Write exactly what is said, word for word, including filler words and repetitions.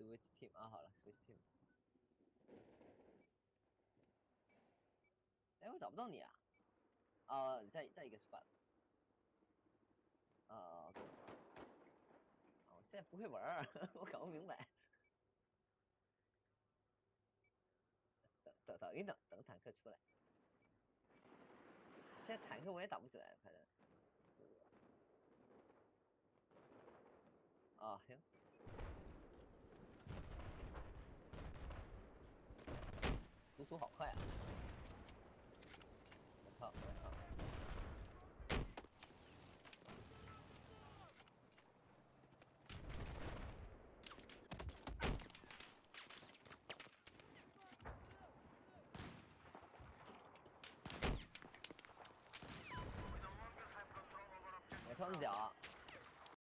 switch team 啊，好了 switch team。哎，我找不到你啊！啊，在在一个 spot。啊，我现在不会玩儿，我搞不明白。等等等一等，等坦克出来。现在坦克我也打不准，反正。啊，行。输出好快啊！我靠，我靠！我操你屌！